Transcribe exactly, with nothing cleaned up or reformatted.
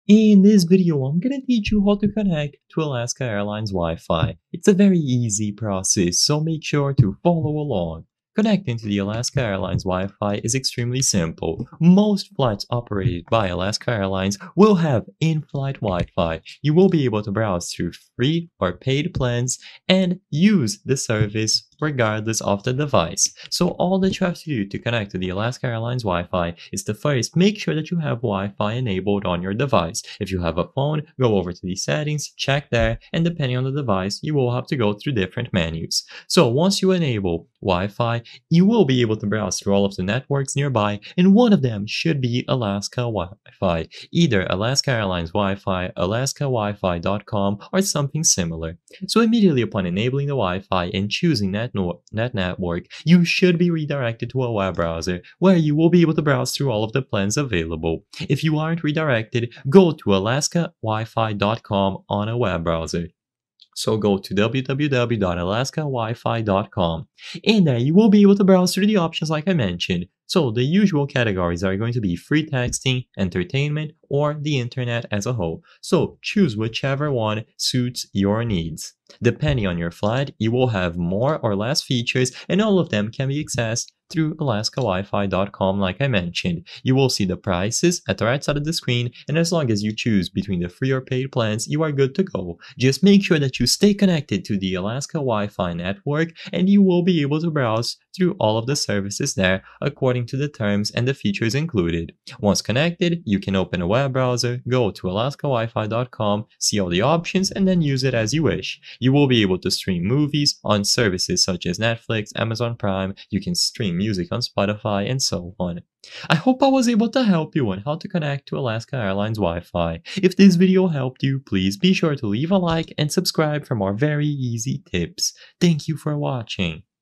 In this video, I'm gonna teach you how to connect to Alaska Airlines Wi-Fi. It's a very easy process, so make sure to follow along. Connecting to the Alaska Airlines Wi-Fi is extremely simple. Most flights operated by Alaska Airlines will have in-flight Wi-Fi. You will be able to browse through free or paid plans and use the service regardless of the device. So all that you have to do to connect to the Alaska Airlines Wi-Fi is to first make sure that you have Wi-Fi enabled on your device. If you have a phone, go over to the settings, check there, and depending on the device, you will have to go through different menus. So once you enable Wi-Fi, you will be able to browse through all of the networks nearby, and one of them should be Alaska Wi-Fi, either Alaska Airlines Wi-Fi, alaska wi fi dot com, or something similar. So immediately upon enabling the Wi-Fi and choosing that, no that network, you should be redirected to a web browser where you will be able to browse through all of the plans available. If you aren't redirected, go to alaska wi fi dot com on a web browser. So go to w w w dot alaska wi fi dot com. In there, you will be able to browse through the options like I mentioned. So the usual categories are going to be free texting, entertainment, or the internet as a whole. So choose whichever one suits your needs. Depending on your flight, you will have more or less features, and all of them can be accessed through alaska wi fi dot com like I mentioned. You will see the prices at the right side of the screen, and as long as you choose between the free or paid plans, you are good to go. Just make sure that you stay connected to the Alaska Wi-Fi network, and you will be able to browse through all of the services there according to the terms and the features included. Once connected, you can open a web browser, go to alaska wi fi dot com, see all the options, and then use it as you wish. You will be able to stream movies on services such as Netflix, Amazon Prime, you can stream music on Spotify, and so on. I hope I was able to help you on how to connect to Alaska Airlines Wi-Fi. If this video helped you, please be sure to leave a like and subscribe for more very easy tips. Thank you for watching.